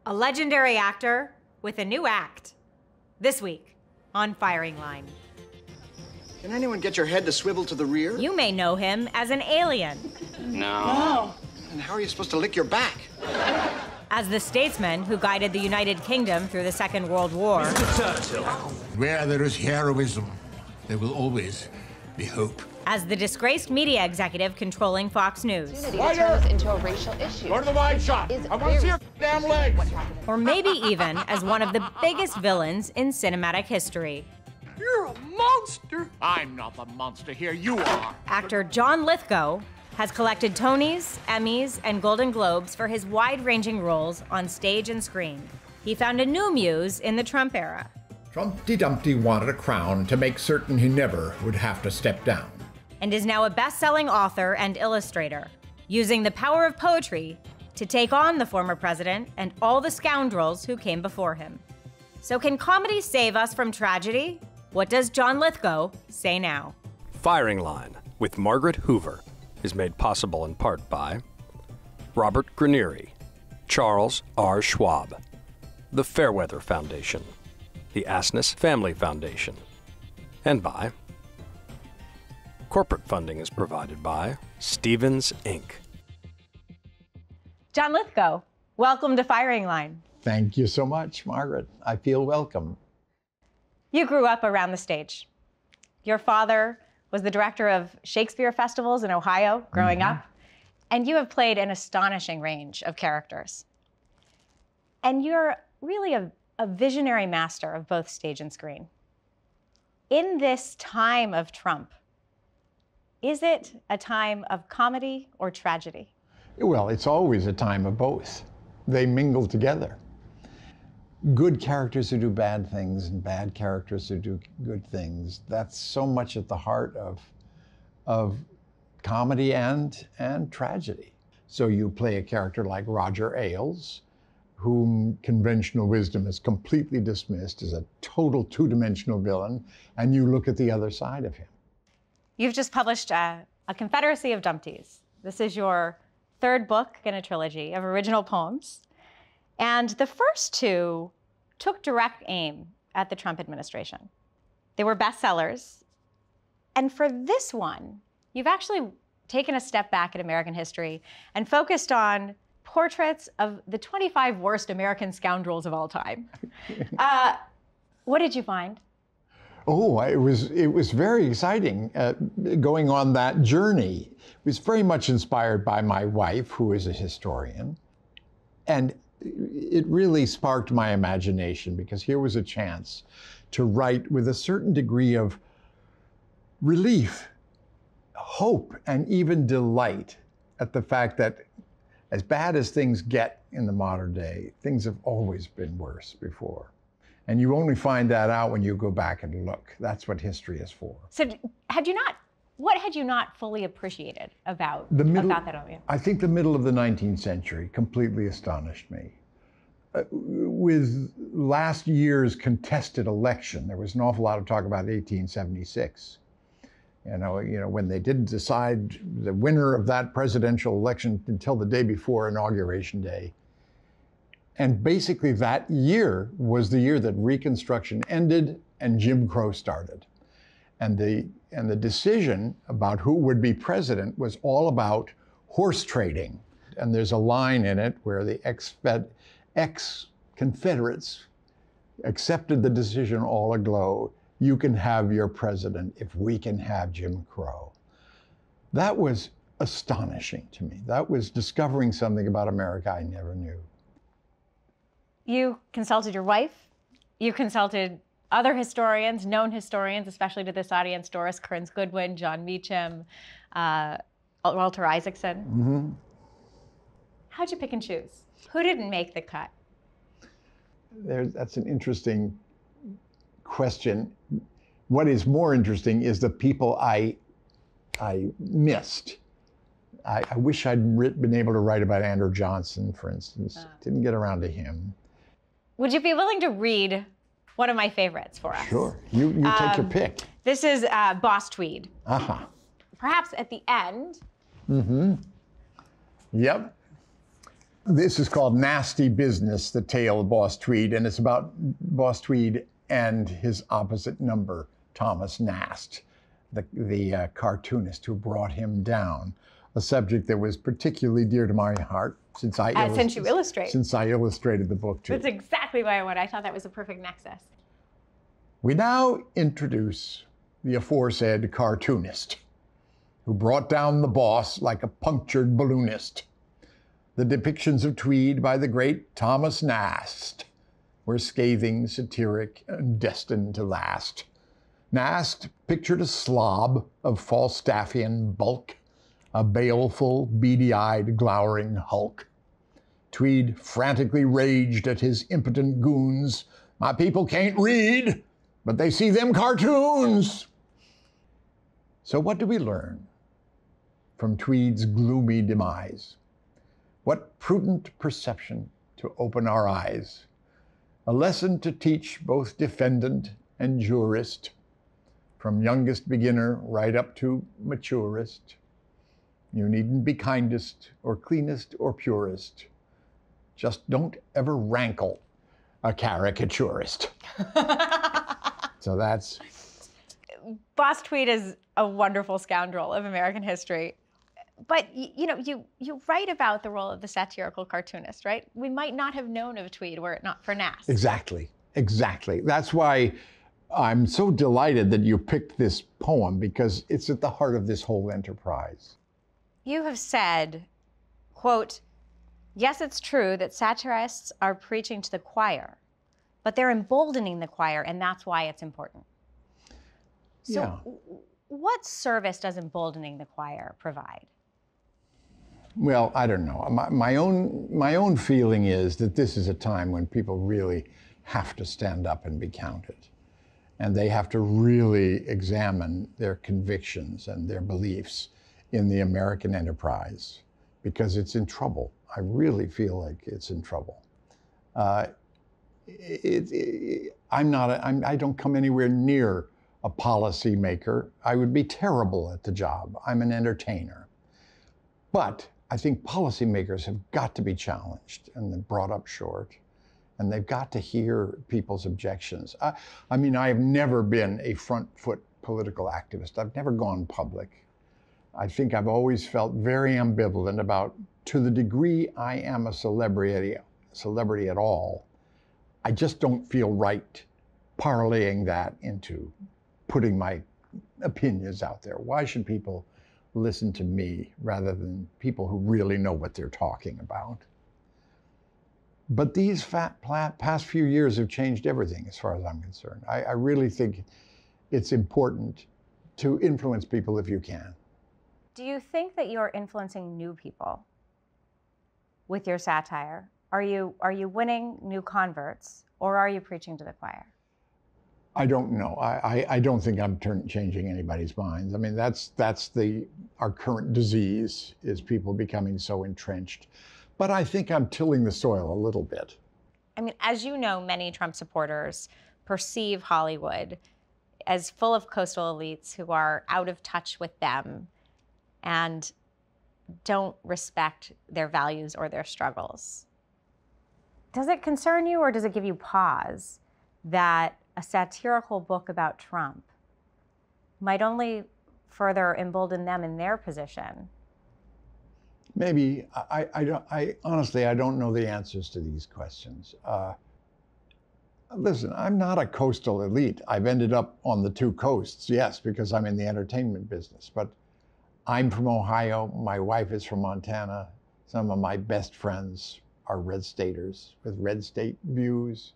A legendary actor with a new act. This week on Firing Line. Can anyone get your head to swivel to the rear? You may know him as an alien. No. And how are you supposed to lick your back? As the statesman who guided the United Kingdom through the Second World War. Mr. Churchill. Where there is heroism, there will always be hope. As the disgraced media executive controlling Fox News. To turn this into a racial issue. Go to the wide shot. I want to see your damn legs. Or maybe even as one of the biggest villains in cinematic history. You're a monster. I'm not the monster here. You are. Actor John Lithgow has collected Tonys, Emmys, and Golden Globes for his wide-ranging roles on stage and screen. He found a new muse in the Trump era. Trumpty Dumpty wanted a crown to make certain he never would have to step down. And is now a best-selling author and illustrator, using the power of poetry to take on the former president and all the scoundrels who came before him. So can comedy save us from tragedy? What does John Lithgow say now? Firing Line with Margaret Hoover is made possible in part by Robert Granieri, Charles R. Schwab, the Fairweather Foundation, the Asness Family Foundation, and by corporate funding is provided by Stevens, Inc. John Lithgow, welcome to Firing Line. Thank you so much, Margaret. I feel welcome. You grew up around the stage. Your father was the director of Shakespeare festivals in Ohio growing up, and you have played an astonishing range of characters. And you're really a visionary master of both stage and screen. In this time of Trump, is it a time of comedy or tragedy? Well, it's always a time of both. They mingle together. Good characters who do bad things and bad characters who do good things. That's so much at the heart of comedy and tragedy. So you play a character like Roger Ailes, whom conventional wisdom has completely dismissed as a total two-dimensional villain, and you look at the other side of him. You've just published a Confederacy of Dumpties. This is your third book in a trilogy of original poems. And the first two took direct aim at the Trump administration. They were bestsellers. And for this one, you've actually taken a step back in American history and focused on portraits of the 25 worst American scoundrels of all time. What did you find? Oh, it was very exciting going on that journey. It was very much inspired by my wife, who is a historian. And it really sparked my imagination because here was a chance to write with a certain degree of relief, hope, and even delight at the fact that as bad as things get in the modern day, things have always been worse before. And you only find that out when you go back and look. That's what history is for. So what had you not fully appreciated about that area? I think the middle of the 19th century completely astonished me. With last year's contested election, there was an awful lot of talk about 1876. You know, when they didn't decide the winner of that presidential election until the day before Inauguration Day. And basically that year was the year that Reconstruction ended and Jim Crow started. And the decision about who would be president was all about horse trading. And there's a line in it where the ex-Confederates accepted the decision all aglow. You can have your president if we can have Jim Crow. That was astonishing to me. That was discovering something about America I never knew. You consulted your wife. You consulted other historians, known historians, especially to this audience, Doris Kearns Goodwin, John Meacham, Walter Isaacson. Mm-hmm. How'd you pick and choose? Who didn't make the cut? That's an interesting question. What is more interesting is the people I missed. I wish I'd been able to write about Andrew Johnson, for instance. Didn't get around to him. Would you be willing to read one of my favorites for us? Sure. You take your pick. This is Boss Tweed. Uh-huh. Perhaps at the end. Mm-hmm. Yep. This is called Nasty Business, The Tale of Boss Tweed, and it's about Boss Tweed and his opposite number, Thomas Nast, the cartoonist who brought him down, a subject that was particularly dear to my heart since you illustrate. Since I illustrated the book too. That's exactly why I thought that was a perfect nexus. We now introduce the aforesaid cartoonist who brought down the boss like a punctured balloonist. The depictions of Tweed by the great Thomas Nast were scathing, satiric, and destined to last. Nast pictured a slob of Falstaffian bulk, a baleful, beady-eyed, glowering hulk. Tweed frantically raged at his impotent goons. My people can't read, but they see them cartoons. So what do we learn from Tweed's gloomy demise? What prudent perception to open our eyes. A lesson to teach both defendant and jurist, from youngest beginner right up to maturest. You needn't be kindest or cleanest or purest. Just don't ever rankle a caricaturist. So that's... Boss Tweed is a wonderful scoundrel of American history. But you write about the role of the satirical cartoonist, right? We might not have known of Tweed were it not for Nast. Exactly. That's why I'm so delighted that you picked this poem, because it's at the heart of this whole enterprise. You have said, quote, yes, it's true that satirists are preaching to the choir, but they're emboldening the choir, and that's why it's important. So Yeah. What service does emboldening the choir provide? Well, I don't know. My own feeling is that this is a time when people really have to stand up and be counted. And they have to really examine their convictions and their beliefs in the American enterprise, because it's in trouble. I really feel like it's in trouble. I don't come anywhere near a policymaker. I would be terrible at the job. I'm an entertainer. But I think policymakers have got to be challenged and then brought up short, and they've got to hear people's objections. I mean, I have never been a front foot political activist. I've never gone public. I think I've always felt very ambivalent about, to the degree I am a celebrity at all, I just don't feel right parlaying that into putting my opinions out there. Why should people listen to me rather than people who really know what they're talking about? But these past few years have changed everything as far as I'm concerned. I really think it's important to influence people if you can. Do you think that you're influencing new people with your satire? Are you winning new converts, or are you preaching to the choir? I don't know. I don't think I'm changing anybody's minds. I mean, that's our current disease, is people becoming so entrenched. But I think I'm tilling the soil a little bit. I mean, as you know, many Trump supporters perceive Hollywood as full of coastal elites who are out of touch with them and don't respect their values or their struggles. Does it concern you, or does it give you pause that a satirical book about Trump might only further embolden them in their position? Maybe. I honestly, I don't know the answers to these questions. Listen, I'm not a coastal elite. I've ended up on the two coasts, yes, because I'm in the entertainment business. But I'm from Ohio. My wife is from Montana. Some of my best friends are red staters with red state views.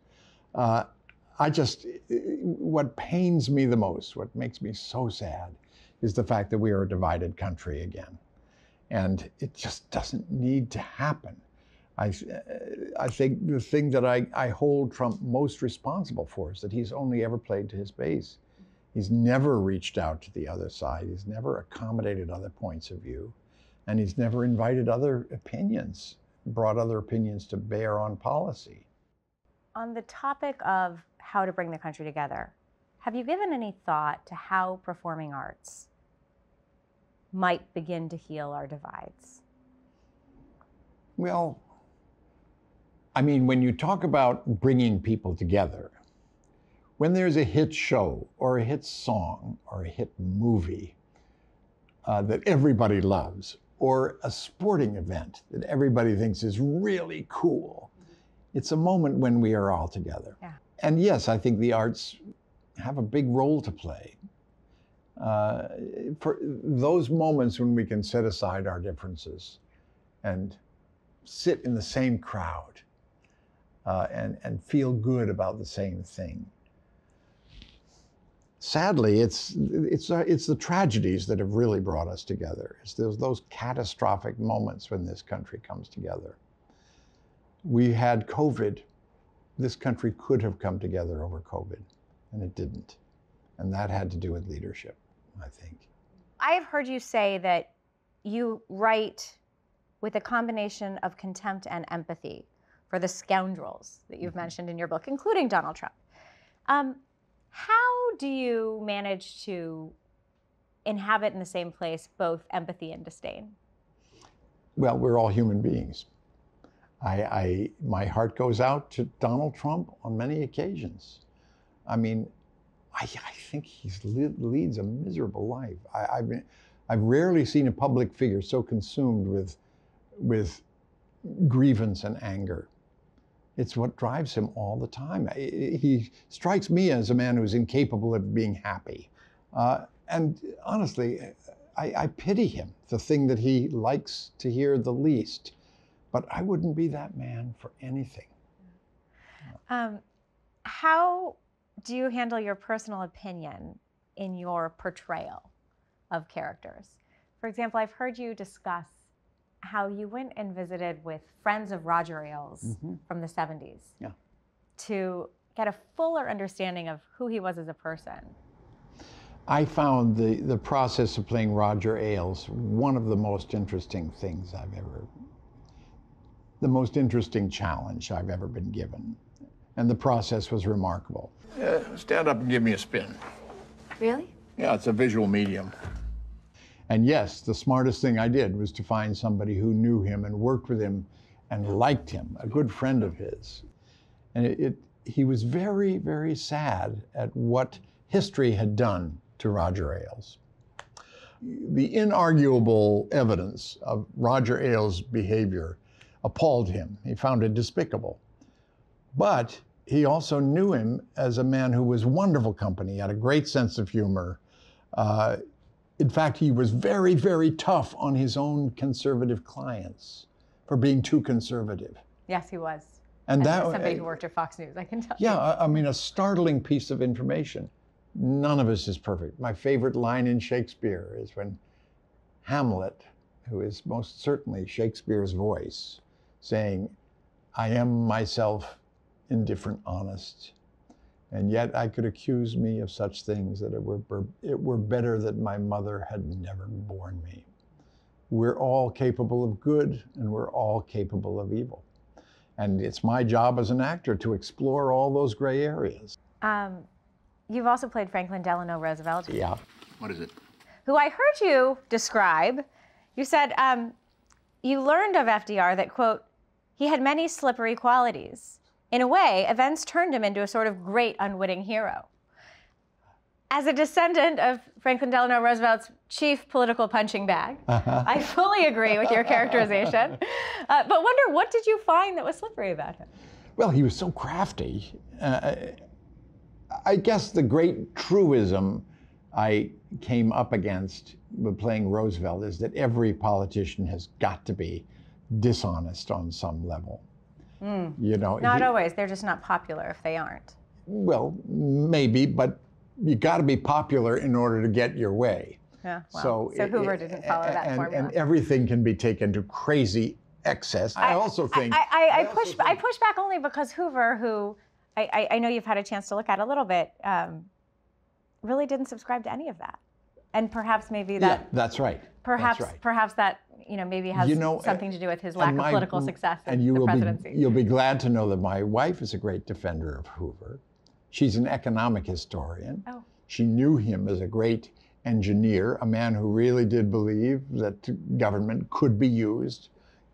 What pains me the most, what makes me so sad, is the fact that we are a divided country again. And it just doesn't need to happen. I think the thing that I hold Trump most responsible for is that he's only ever played to his base. He's never reached out to the other side. He's never accommodated other points of view. And he's never invited other opinions, brought other opinions to bear on policy. On the topic of how to bring the country together, have you given any thought to how performing arts might begin to heal our divides? Well, I mean, when you talk about bringing people together, when there's a hit show or a hit song or a hit movie that everybody loves, or a sporting event that everybody thinks is really cool, it's a moment when we are all together. Yeah. And yes, I think the arts have a big role to play. For those moments when we can set aside our differences and sit in the same crowd and feel good about the same thing. Sadly, it's the tragedies that have really brought us together. It's those catastrophic moments when this country comes together. We had COVID. This country could have come together over COVID, and it didn't. And that had to do with leadership, I think. I have heard you say that you write with a combination of contempt and empathy for the scoundrels that you've mentioned in your book, including Donald Trump. How do you manage to inhabit in the same place both empathy and disdain? Well, we're all human beings. My heart goes out to Donald Trump on many occasions. I mean, I think he leads a miserable life. I've rarely seen a public figure so consumed with grievance and anger. It's what drives him all the time. He strikes me as a man who's incapable of being happy. And honestly, I pity him, the thing that he likes to hear the least. But I wouldn't be that man for anything. How do you handle your personal opinion in your portrayal of characters? For example, I've heard you discuss how you went and visited with friends of Roger Ailes from the 70s to get a fuller understanding of who he was as a person. I found the process of playing Roger Ailes one of the most interesting things the most interesting challenge I've ever been given. And the process was remarkable. Stand up and give me a spin. Really? Yeah, it's a visual medium. And yes, the smartest thing I did was to find somebody who knew him and worked with him and liked him, a good friend of his. And he was very, very sad at what history had done to Roger Ailes. The inarguable evidence of Roger Ailes' behavior appalled him. He found it despicable. But he also knew him as a man who was wonderful company, had a great sense of humor. In fact, he was very, very tough on his own conservative clients for being too conservative. Yes, he was. And that, somebody who worked at Fox News, I can tell you. Yeah, I mean, a startling piece of information. None of us is perfect. My favorite line in Shakespeare is when Hamlet, who is most certainly Shakespeare's voice, saying, "I am myself indifferent, honest, and yet I could accuse me of such things that it were better that my mother had never borne me." We're all capable of good, and we're all capable of evil. And it's my job as an actor to explore all those gray areas. You've also played Franklin Delano Roosevelt. Yeah. What is it? Who I heard you describe. You said you learned of FDR that, quote, he had many slippery qualities. In a way, events turned him into a sort of great unwitting hero. As a descendant of Franklin Delano Roosevelt's chief political punching bag, I fully agree with your characterization. But wonder, what did you find that was slippery about him? Well, he was so crafty. I guess the great truism I came up against with playing Roosevelt is that every politician has got to be dishonest on some level. You know, not always. They're just not popular if they aren't. Well, maybe, but you got to be popular in order to get your way. Yeah, well, so Hoover didn't follow that formula. And everything can be taken to crazy excess. I also think I push back only because Hoover, who I know you've had a chance to look at a little bit, really didn't subscribe to any of that. And perhaps maybe that. Yeah, that's right. Perhaps that's right. Perhaps that maybe has something to do with his lack of political success in the presidency. You'll be glad to know that my wife is a great defender of Hoover. She's an economic historian. Oh. She knew him as a great engineer, a man who really did believe that government could be used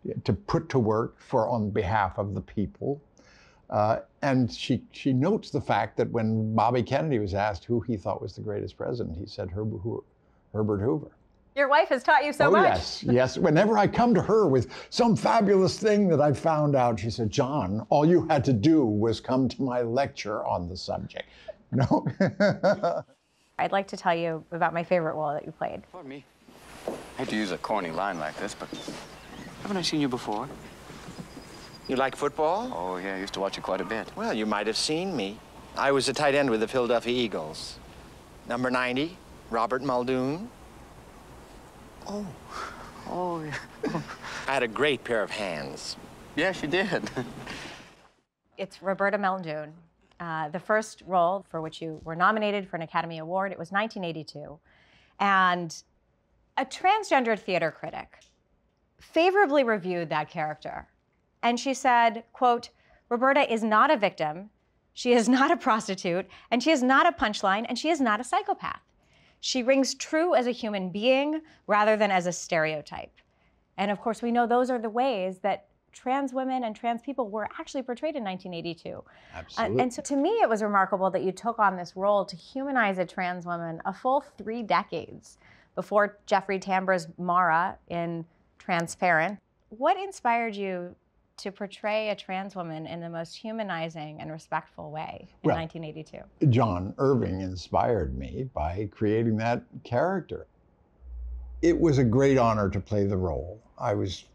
to put to work on behalf of the people. And she notes the fact that when Bobby Kennedy was asked who he thought was the greatest president, he said Herbert Hoover. Your wife has taught you so much. Yes, yes. Whenever I come to her with some fabulous thing that I found out, she said, John, all you had to do was come to my lecture on the subject. No? I'd like to tell you about my favorite role that you played. Pardon me. I hate to use a corny line like this, but haven't I seen you before? You like football? Oh, yeah, I used to watch it quite a bit. Well, you might have seen me. I was the tight end with the Philadelphia Eagles. Number 90, Robert Muldoon. Oh. Oh, yeah. I had a great pair of hands. Yes, you did. It's Roberta Muldoon, the first role for which you were nominated for an Academy Award. It was 1982. And a transgendered theater critic favorably reviewed that character. And she said, quote, Roberta is not a victim, she is not a prostitute, and she is not a punchline, and she is not a psychopath. She rings true as a human being rather than as a stereotype. And of course, we know those are the ways that trans women and trans people were actually portrayed in 1982. Absolutely. And so to me, it was remarkable that you took on this role to humanize a trans woman a full 3 decades before Jeffrey Tambor's Mara in Transparent. What inspired you to portray a trans woman in the most humanizing and respectful way in 1982? John Irving inspired me by creating that character. It was a great honor to play the role. I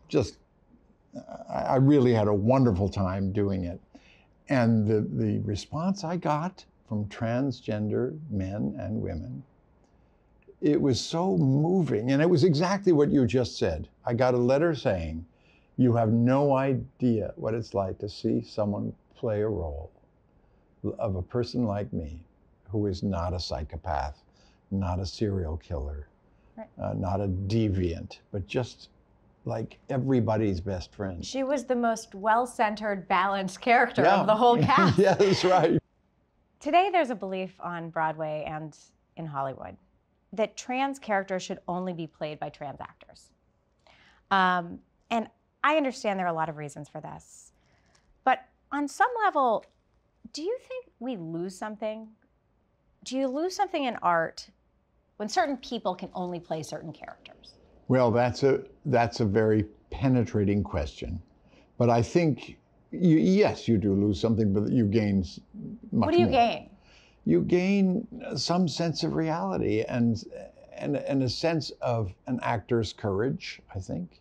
really had a wonderful time doing it. And the response I got from transgender men and women, it was so moving. And it was exactly what you just said. I got a letter saying, you have no idea what it's like to see someone play a role of a person like me who is not a psychopath, not a serial killer, right. Not a deviant, but just like everybody's best friend. She was the most well-centered, balanced character of the whole cast. Yeah, that's right. Today, there's a belief on Broadway and in Hollywood that trans characters should only be played by trans actors. And I understand there are a lot of reasons for this. But on some level, do you think we lose something? Do you lose something in art when certain people can only play certain characters? Well, that's a very penetrating question. But I think, yes, you do lose something, but you gain much more. What do you gain? You gain some sense of reality and a sense of an actor's courage, I think.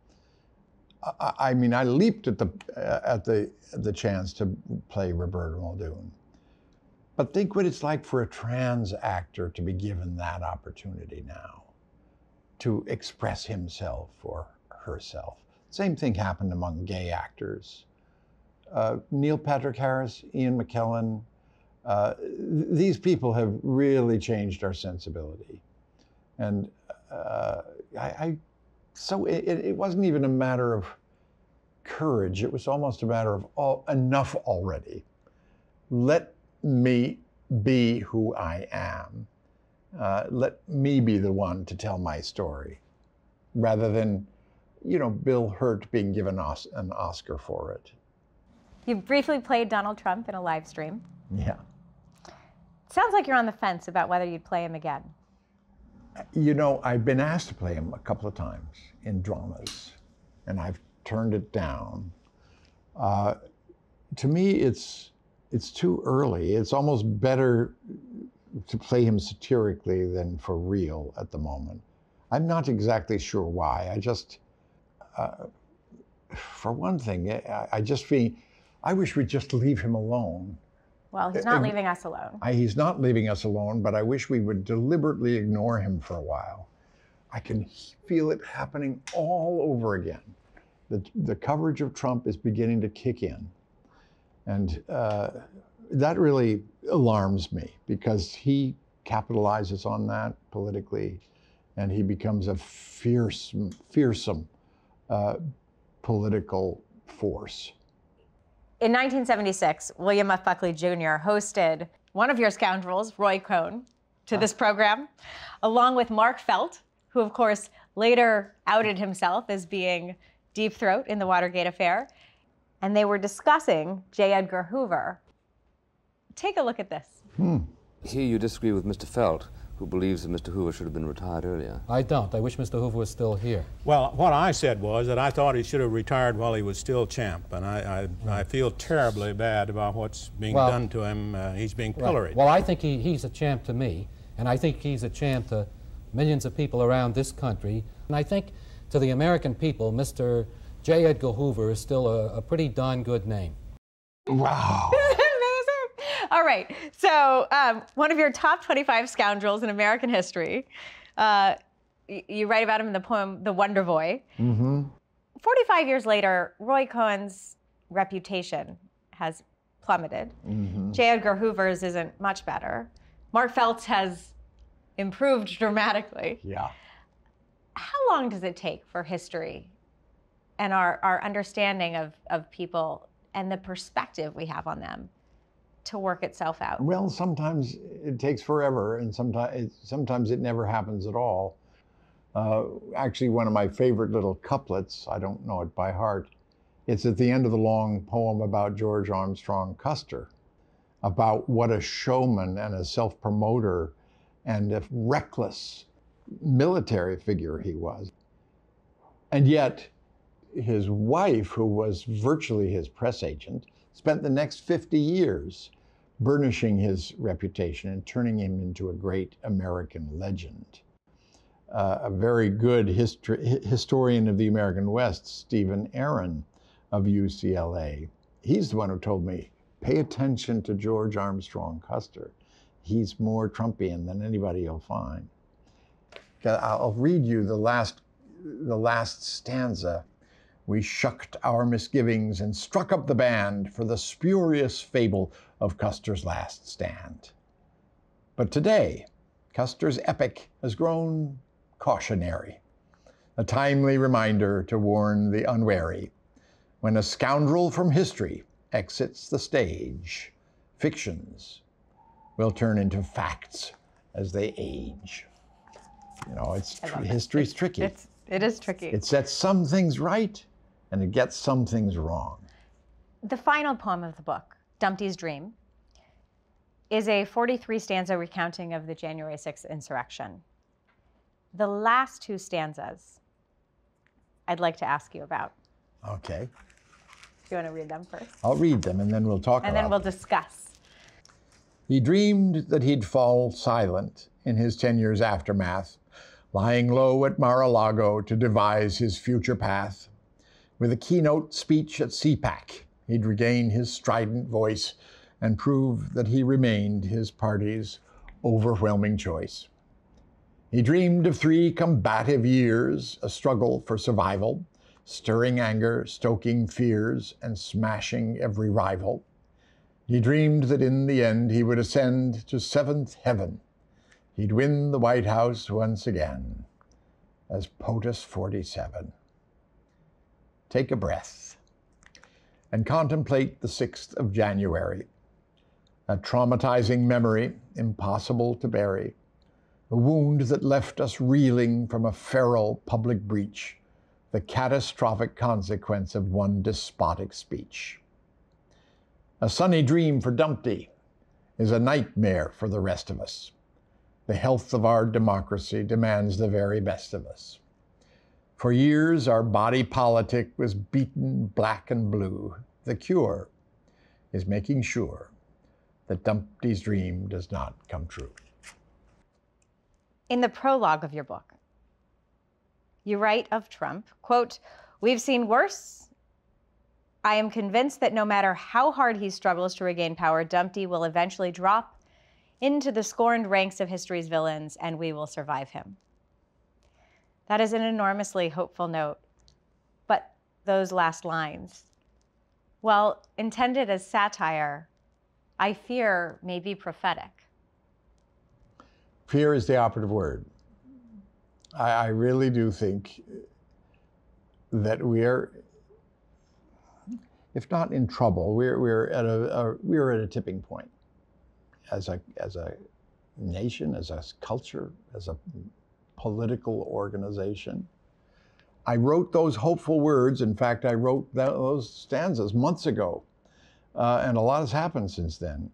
I mean, I leaped at the chance to play Roberta Muldoon. But think what it's like for a trans actor to be given that opportunity now, to express himself or herself. Same thing happened among gay actors. Neil Patrick Harris, Ian McKellen, these people have really changed our sensibility. And so it wasn't even a matter of courage. It was almost a matter of enough already. Let me be who I am. Let me be the one to tell my story, rather than, Bill Hurt being given an Oscar for it. You briefly played Donald Trump in a live stream. Yeah. Sounds like you're on the fence about whether you'd play him again. I've been asked to play him a couple of times in dramas, and I've turned it down. To me, it's too early. It's almost better to play him satirically than for real at the moment. I'm not exactly sure why. I just, for one thing, I wish we'd just leave him alone. Well, he's not leaving us alone. He's not leaving us alone, but I wish we would deliberately ignore him for a while. I can feel it happening all over again. The coverage of Trump is beginning to kick in. And that really alarms me, because he capitalizes on that politically, and he becomes a fearsome political force. In 1976, William F. Buckley Jr. hosted one of your scoundrels, Roy Cohn, to this program, along with Mark Felt, who, of course, later outed himself as being Deep Throat in the Watergate affair, and they were discussing J. Edgar Hoover. Take a look at this. Here you disagree with Mr. Felt, who believes that Mr. Hoover should have been retired earlier. I don't. I wish Mr. Hoover was still here. Well, what I said was that I thought he should have retired while he was still champ, and I feel terribly bad about what's being done to him. He's being pilloried. Well, I think he's a champ to me, and I think he's a champ to millions of people around this country. And I think to the American people, Mr. J. Edgar Hoover is still a pretty darn good name. Wow. All right, so one of your top 25 scoundrels in American history. You write about him in the poem, The Wonder Boy. 45 years later, Roy Cohen's reputation has plummeted. J. Edgar Hoover's isn't much better. Mark Felt's has improved dramatically. Yeah. How long does it take for history and our understanding of people and the perspective we have on them to work itself out? Well, sometimes it takes forever, and sometimes it never happens at all. Actually, one of my favorite little couplets, I don't know it by heart, it's at the end of the long poem about George Armstrong Custer, about what a showman and a self-promoter and a reckless military figure he was. And yet, his wife, who was virtually his press agent, spent the next 50 years burnishing his reputation and turning him into a great American legend. A very good historian of the American West, Stephen Aaron of UCLA, he's the one who told me, pay attention to George Armstrong Custer. He's more Trumpian than anybody you'll find. I'll read you the last stanza. We shucked our misgivings and struck up the band for the spurious fable of Custer's last stand. But today, Custer's epic has grown cautionary, a timely reminder to warn the unwary. When a scoundrel from history exits the stage, fictions will turn into facts as they age. You know, history's tricky. It is tricky. It sets some things right, and it gets some things wrong. The final poem of the book, Dumpty's Dream, is a 43-stanza recounting of the January 6th insurrection. The last two stanzas I'd like to ask you about. Okay. Do you want to read them first? I'll read them, and then we'll talk about them. And then we'll discuss. He dreamed that he'd fall silent in his 10 years' aftermath, lying low at Mar-a-Lago to devise his future path. With a keynote speech at CPAC, he'd regain his strident voice and prove that he remained his party's overwhelming choice. He dreamed of 3 combative years, a struggle for survival, stirring anger, stoking fears, and smashing every rival. He dreamed that in the end he would ascend to 7th heaven. He'd win the White House once again as POTUS 47. Take a breath and contemplate the 6th of January, a traumatizing memory impossible to bury, a wound that left us reeling from a feral public breach, the catastrophic consequence of one despotic speech. A sunny dream for Dumpty is a nightmare for the rest of us. The health of our democracy demands the very best of us. For years, our body politic was beaten black and blue. The cure is making sure that Dumpty's dream does not come true. In the prologue of your book, you write of Trump, quote, "We've seen worse. I am convinced that no matter how hard he struggles to regain power, Dumpty will eventually drop into the scorned ranks of history's villains, and we will survive him." That is an enormously hopeful note. But those last lines, well, intended as satire, I fear may be prophetic. Fear is the operative word. I really do think that we're, if not in trouble, we're at a tipping point as a nation, as a culture, as a political organization. I wrote those hopeful words. In fact, I wrote those stanzas months ago, and a lot has happened since then.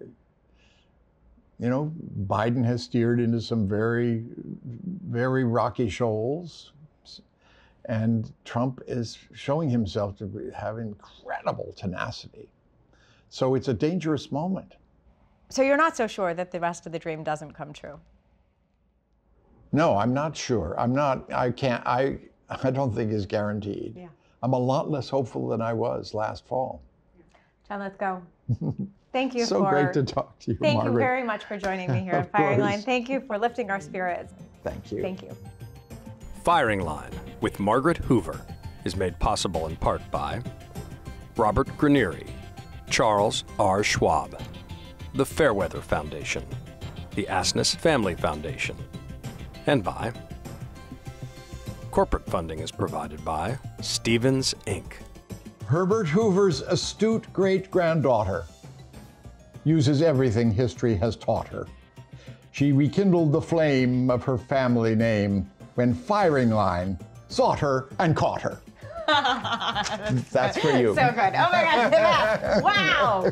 You know, Biden has steered into some very, very rocky shoals, and Trump is showing himself to have incredible tenacity. So it's a dangerous moment. So you're not so sure that the rest of the dream doesn't come true? No, I'm not sure. I don't think it's guaranteed. Yeah. I'm a lot less hopeful than I was last fall. John Lithgow, thank you So great to talk to you, Thank Margaret. you very much for joining me here Of at Firing course. Line. Thank you for lifting our spirits. Thank you. Thank you. Firing Line with Margaret Hoover is made possible in part by Robert Granieri, Charles R. Schwab, the Fairweather Foundation, the Asness Family Foundation, and by corporate funding is provided by Stevens, Inc. Herbert Hoover's astute great-granddaughter uses everything history has taught her. She rekindled the flame of her family name when Firing Line sought her and caught her. That's for you. So good. Oh my God, the best. Wow.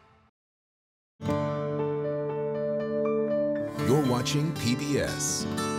You're watching PBS.